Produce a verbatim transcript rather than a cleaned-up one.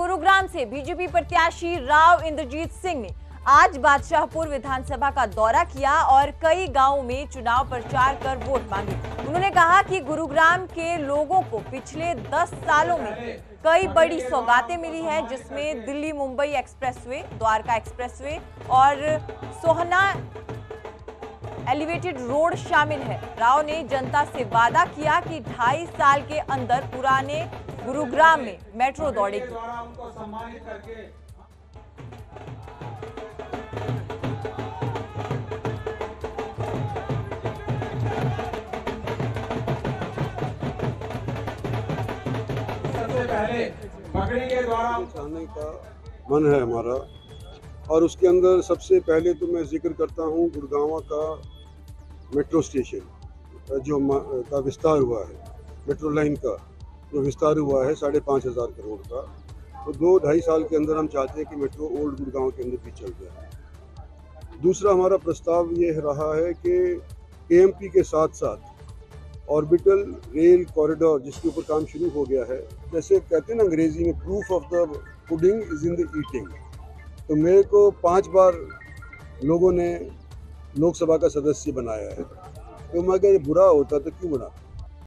गुरुग्राम से बीजेपी प्रत्याशी राव इंद्रजीत सिंह ने आज बादशाहपुर विधानसभा का दौरा किया और कई गांवों में चुनाव प्रचार कर वोट मांगे। उन्होंने कहा कि गुरुग्राम के लोगों को पिछले दस सालों में कई बड़ी सौगातें मिली हैं, जिसमें दिल्ली मुंबई एक्सप्रेसवे, द्वारका एक्सप्रेसवे और सोहना एलिवेटेड रोड शामिल है। राव ने जनता से वादा किया कि ढाई साल के अंदर पुराने गुरुग्राम में मेट्रो दौड़ेगी। चाहने का मन है हमारा, और उसके अंदर सबसे पहले तो मैं जिक्र करता हूँ गुड़गांव का मेट्रो स्टेशन जो का विस्तार हुआ है, मेट्रो लाइन का जो विस्तार हुआ है साढ़े पाँच हज़ार करोड़ का। तो दो ढाई साल के अंदर हम चाहते हैं कि मेट्रो ओल्ड गुड़गांव के अंदर भी चल जाए। दूसरा हमारा प्रस्ताव ये रहा है कि एएमपी के साथ साथ ऑर्बिटल रेल कॉरिडोर जिसके ऊपर काम शुरू हो गया है, जैसे कहते हैं ना अंग्रेजी में, proof of the pudding is in the eating. तो मेरे को पांच बार लोगों ने लोकसभा का सदस्य बनाया है, तो मैं अगर बुरा होता तो क्यों बना।